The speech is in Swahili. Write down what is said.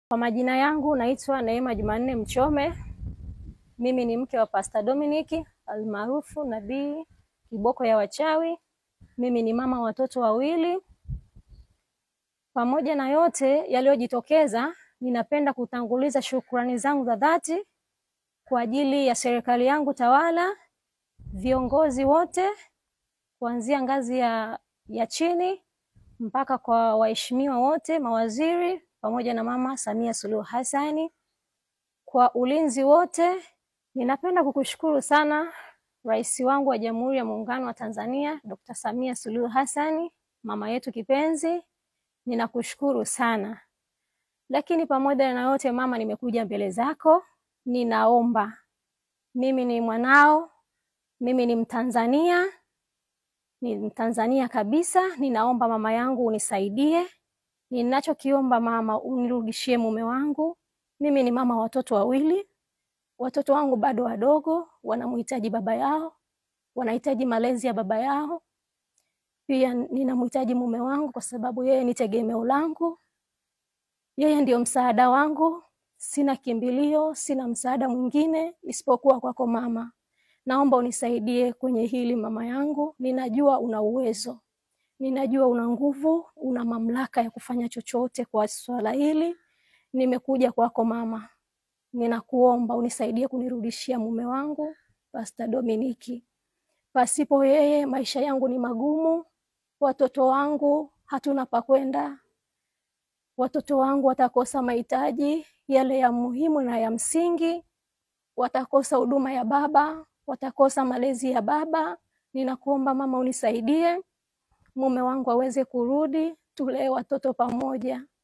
Kwa majina yangu naitwa Neema Jumanne Mchome. Mimi ni mke wa Pastor Dominic almaarufu Nabii Kiboko ya Wachawi. Mimi ni mama watoto wawili. Pamoja na yote yaliyojitokeza, ninapenda kutanguliza shukrani zangu za dhati kwa ajili ya serikali yangu tawala, viongozi wote kuanzia ngazi ya chini mpaka kwa waheshimiwa wote, mawaziri pamoja na Mama Samia Suluhu Hassan kwa ulinzi wote. Ninapenda kukushukuru sana Rais wangu wa Jamhuri ya Muungano wa Tanzania, Dr. Samia Suluhu Hassan, mama yetu kipenzi. Ninakushukuru sana. Lakini pamoja na yote mama, nimekuja mbele zako, ninaomba. Mimi ni mwanao, mimi ni Mtanzania, ni Mtanzania kabisa. Ninaomba mama yangu unisaidie. Ninachokiomba mama, unirudishie mume wangu. Mimi ni mama watoto wawili. Watoto wangu bado wadogo, wanamhitaji baba yao, wanahitaji malezi ya baba yao. Pia ninamhitaji mume wangu kwa sababu yeye ni tegemeo langu. Yeye ndio msaada wangu. Sina kimbilio, sina msaada mwingine isipokuwa kwako mama. Naomba unisaidie kwenye hili mama yangu. Ninajua una uwezo. Ninajua una nguvu, una mamlaka ya kufanya chochote kwa swala hili. Nimekuja kwako mama. Ninakuomba unisaidie kunirudishia mume wangu, Pastor Dominic. Pasipo yeye maisha yangu ni magumu. Watoto wangu hatuna pa kwenda. Watoto wangu watakosa mahitaji yale ya muhimu na ya msingi. Watakosa huduma ya baba, watakosa malezi ya baba. Ninakuomba mama unisaidie. Mume wangu aweze kurudi, tulee watoto pamoja.